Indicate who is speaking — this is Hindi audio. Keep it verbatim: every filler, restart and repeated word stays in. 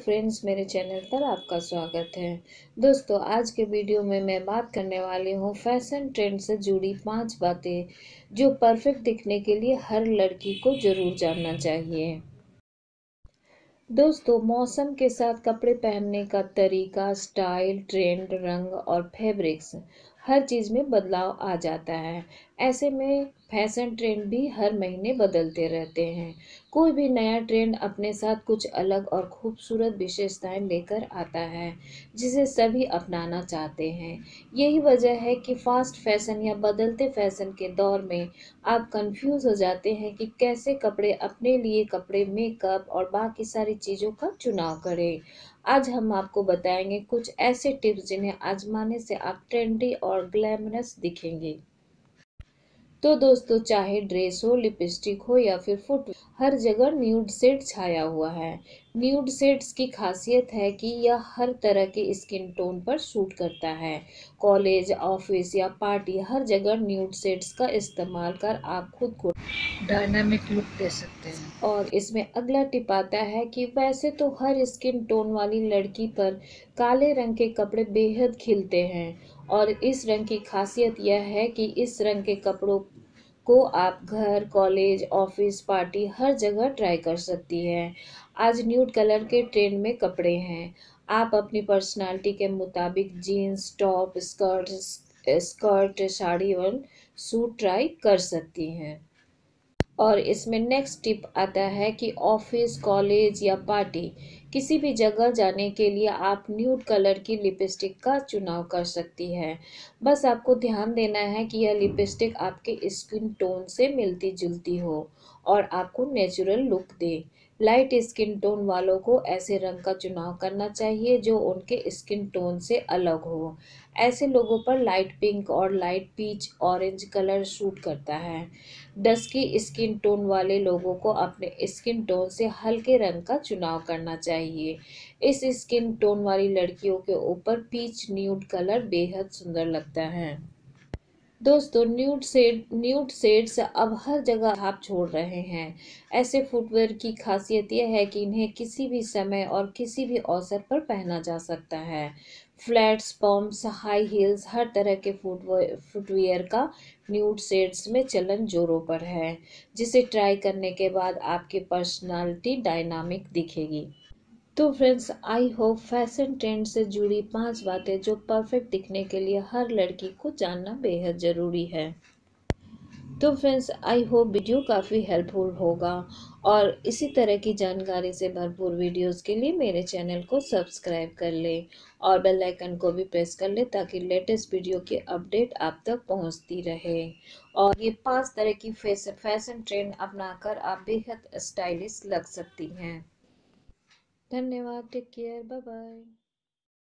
Speaker 1: फ्रेंड्स, मेरे चैनल पर आपका स्वागत है। दोस्तों, आज के वीडियो में मैं बात करने वाली हूँ फैशन ट्रेंड से जुड़ी पांच बातें जो परफेक्ट दिखने के लिए हर लड़की को ज़रूर जानना चाहिए। दोस्तों, मौसम के साथ कपड़े पहनने का तरीका, स्टाइल, ट्रेंड, रंग और फैब्रिक्स हर चीज़ में बदलाव आ जाता है। ऐसे में फैशन ट्रेंड भी हर महीने बदलते रहते हैं। कोई भी नया ट्रेंड अपने साथ कुछ अलग और खूबसूरत विशेषताएं लेकर आता है, जिसे सभी अपनाना चाहते हैं। यही वजह है कि फास्ट फैशन या बदलते फैशन के दौर में आप कंफ्यूज हो जाते हैं कि कैसे कपड़े अपने लिए कपड़े, मेकअप और बाकी सारी चीज़ों का चुनाव करें। आज हम आपको बताएंगे कुछ ऐसे टिप्स जिन्हें आजमाने से आप ट्रेंडी और ग्लैमरस दिखेंगे। तो दोस्तों, चाहे ड्रेस हो, लिपस्टिक हो या फिर फुट, हर जगह न्यूड शेड छाया हुआ है। न्यूड शेड्स की खासियत है कि यह हर तरह के स्किन टोन पर सूट करता है। कॉलेज, ऑफिस या पार्टी, हर जगह न्यूड शेड्स का इस्तेमाल कर आप खुद को
Speaker 2: डायनामिक लुक दे सकते हैं।
Speaker 1: और इसमें अगला टिप आता है कि वैसे तो हर स्किन टोन वाली लड़की पर काले रंग के कपड़े बेहद खिलते हैं, और इस रंग की खासियत यह है कि इस रंग के कपड़ों को आप घर, कॉलेज, ऑफिस, पार्टी हर जगह ट्राई कर सकती हैं। आज न्यूड कलर के ट्रेंड में कपड़े हैं। आप अपनी पर्सनालिटी के मुताबिक jeans, top, skirt skirt sari और सूट ट्राई कर सकती हैं। और इसमें नेक्स्ट टिप आता है कि ऑफिस, कॉलेज या पार्टी, किसी भी जगह जाने के लिए आप न्यूड कलर की लिपस्टिक का चुनाव कर सकती हैं। बस आपको ध्यान देना है कि यह लिपस्टिक आपके स्किन टोन से मिलती जुलती हो और आपको नेचुरल लुक दे। लाइट स्किन टोन वालों को ऐसे रंग का चुनाव करना चाहिए जो उनके स्किन टोन से अलग हो। ऐसे लोगों पर लाइट पिंक और light peach orange colour suit करता है। डस्की स्किन टोन वाले लोगों को अपने स्किन टोन से हल्के रंग का चुनाव करना चाहिए। इस स्किन टोन वाली लड़कियों के ऊपर पीच न्यूड कलर बेहद सुंदर लगता है। दोस्तों, न्यूड शेड न्यूड शेड्स अब हर जगह छाप छोड़ रहे हैं। ऐसे फुटवेयर की खासियत यह है कि इन्हें किसी भी समय और किसी भी अवसर पर पहना जा सकता है। फ्लैट्स, पम्प्स, हाई हील्स, हर तरह के फुटवेयर फुटवियर का न्यूड शेड्स में चलन जोरों पर है, जिसे ट्राई करने के बाद आपकी पर्सनालिटी डायनामिक दिखेगी। तो friends, I hope fashion trend से जुड़ी पांच बातें जो परफेक्ट दिखने के लिए हर लड़की को जानना बेहद ज़रूरी है। तो फ्रेंड्स, आई होप वीडियो काफ़ी हेल्पफुल होगा, और इसी तरह की जानकारी से भरपूर वीडियोस के लिए मेरे चैनल को सब्सक्राइब कर लें और बेल आइकन को भी प्रेस कर लें ताकि लेटेस्ट वीडियो की अपडेट आप तक पहुंचती रहे। और ये पांच तरह की फैशन फैशन ट्रेंड अपनाकर आप बेहद स्टाइलिश लग सकती हैं। धन्यवाद। Take care. Bye bye.